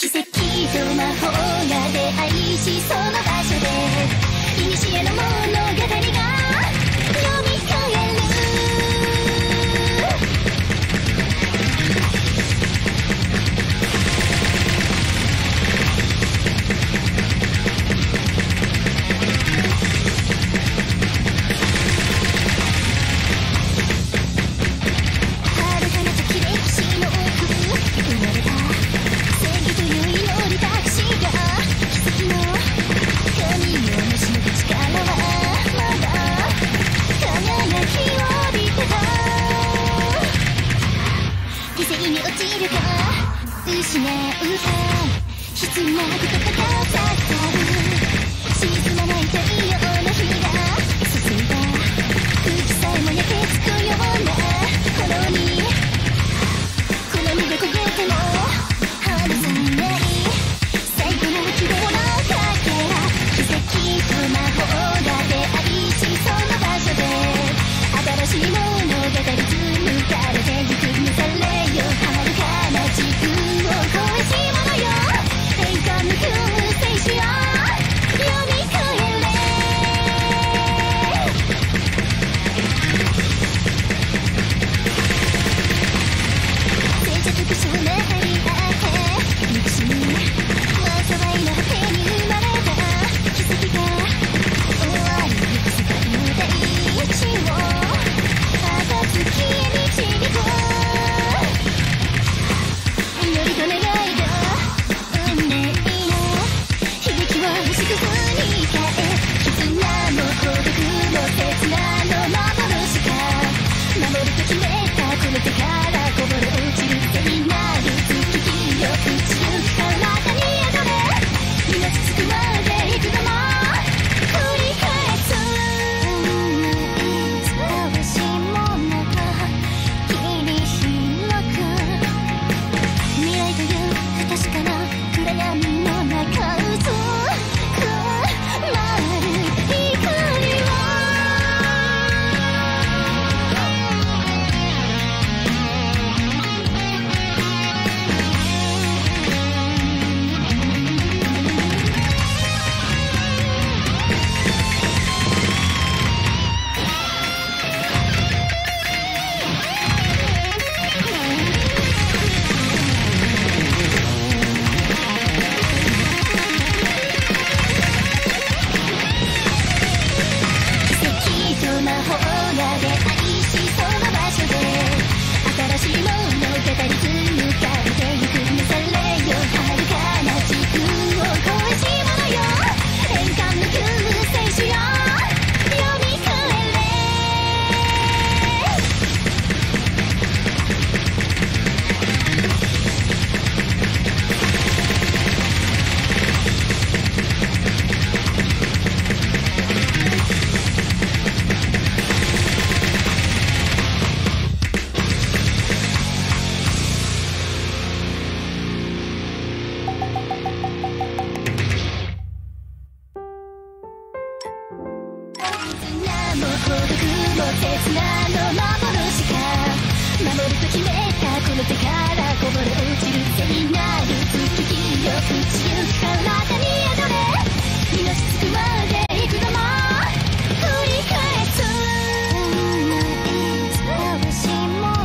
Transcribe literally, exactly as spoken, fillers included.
奇跡と魔法が出会いしその場所で古の物語がよみがえる。遥かな先歴史の奥生まれた正義という祈りたちが奇跡の神を成し遂げ力はまだ輝きを帯びてた。理性に落ちるか失うか必要なことがたったる沈まない太陽の火が注いだ空気さえも焼けつくような炎に好みで焦げても離さない最後の希望のかけら。奇跡と魔法が出会いしその場所で新しい物語紡がれてゆく見されよ遥かな時空を超えし者よ栄冠の救世主よよみがえれ。静寂不詳な張り合って憎しみ災いの果てに生まれた奇跡が終わりゆく世界の大地を暁へ導く祈りと願いが運命の響きを星屑に変え絆も孤独も切なの幻か守ると決めたこの手からこぼれ落ちる聖なる月日よ打ちゆく体に宿れ命つくまで幾度も繰り返す眩しいものが切り開く未来という不確かな暗闇の中うずくまる光を奇跡と魔法が出会いしその場所で新しい物語紡がれてゆく見されよ遥かな時空を超えし者よ栄冠の救世主よよみがえれ。絆も孤独も切なの幻か守ると決め